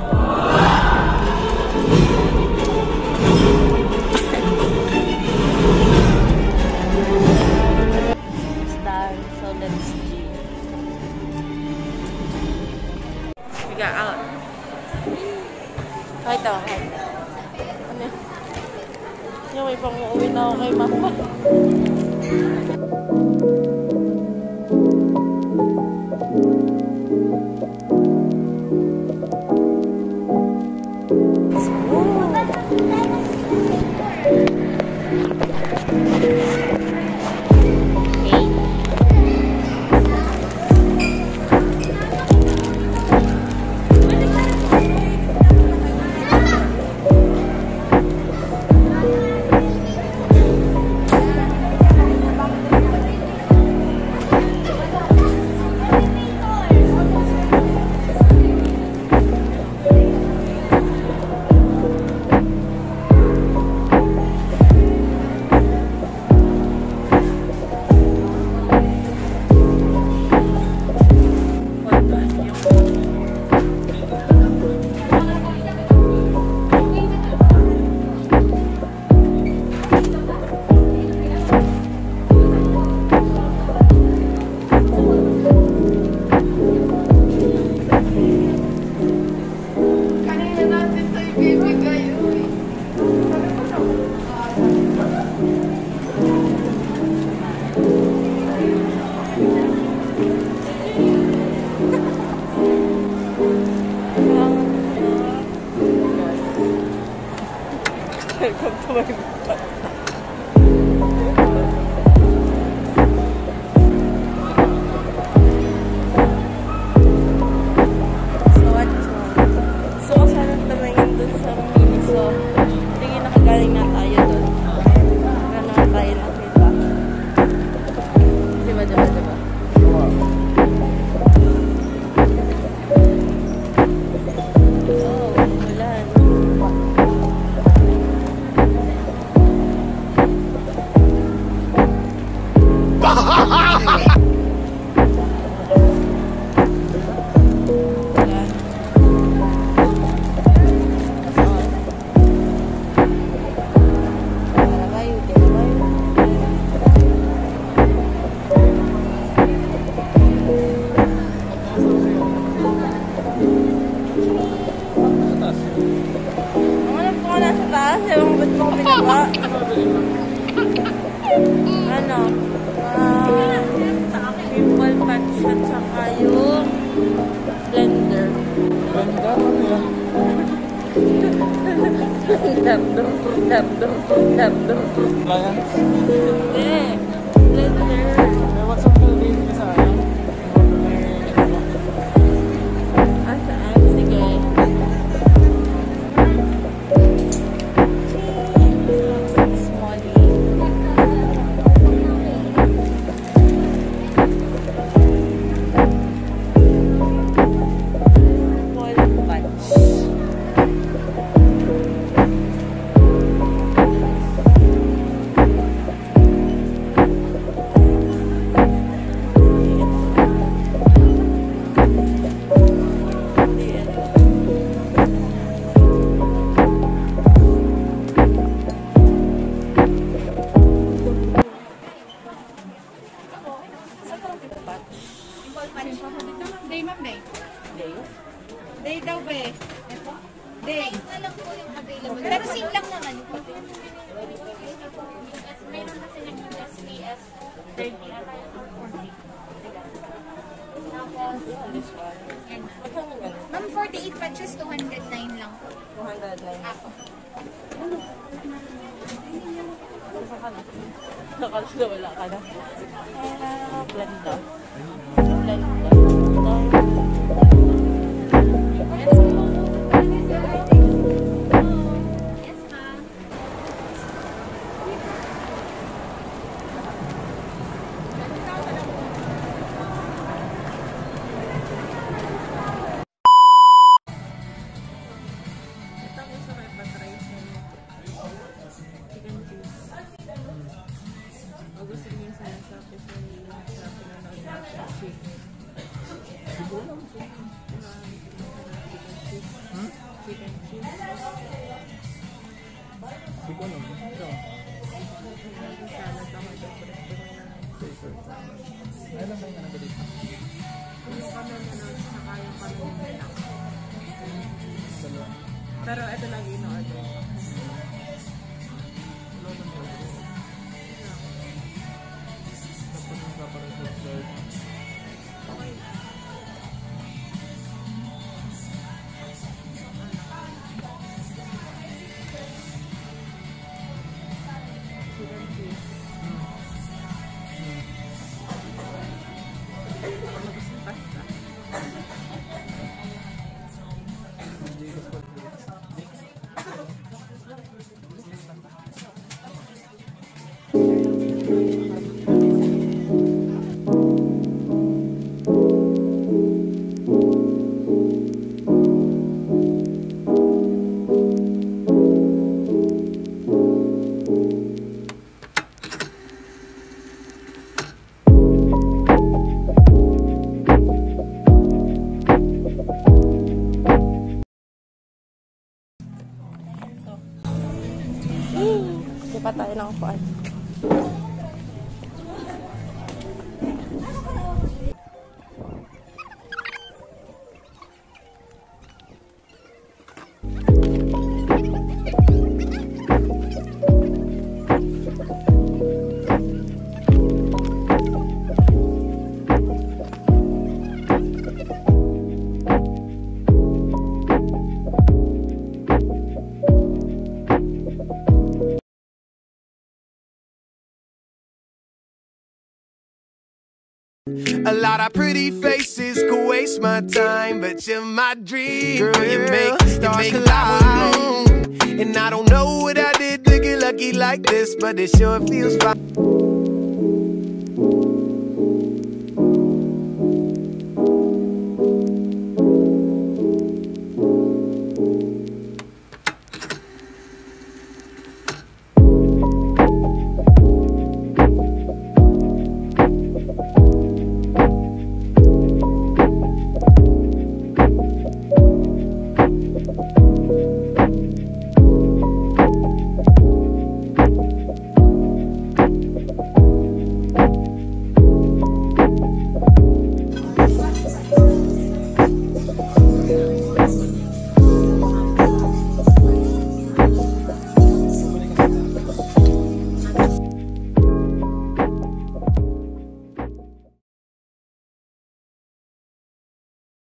It's done, so let's see. We got out. Kahit ako, kahit. Ano? Yung may pang-uwi na ako kay mama. Welcome to my vlog. So what's wrong? So sana tumingin dun sa Miniso. Tingin nakagaling na tayo dun. Gano'n tayo nakita. Diba? Ano? Pimple patch at saka yung blender. Blender? Ano yan? Blender. Clients? Hindi. Blender. What's up to the sa akin? Asaan? Sige. Day, ma'am, day. Day daw ba eh? Day. Na lang po yung available. Pero same lang naman. Meron kasi ng SPS 30 na tayo ng 40. Tapos, yan. Ma'am, 48 patches, 209 lang po. 209. Ako. Nakalas na wala ka na. Blender. Gusto niyo sa pinanood natin. chicken cheese. Hindi ko alam. Ito. Salad ako ito. Caesar salad. Ngayon lang tayo na nagdito. Yung kami na saka yung kami lang. Dalawa. Pero ito lang ino-order. Wala lang tayo. Tapos yung paparang dessert. Okay. Chicken cheese. Tapos yung pasta. Hindi ko pa. Di pa tayo ng kuan. A lot of pretty faces could waste my time, but you're my dream. Girl, you make the stars collide. And I don't know what I did to get lucky like this, but it sure feels fine.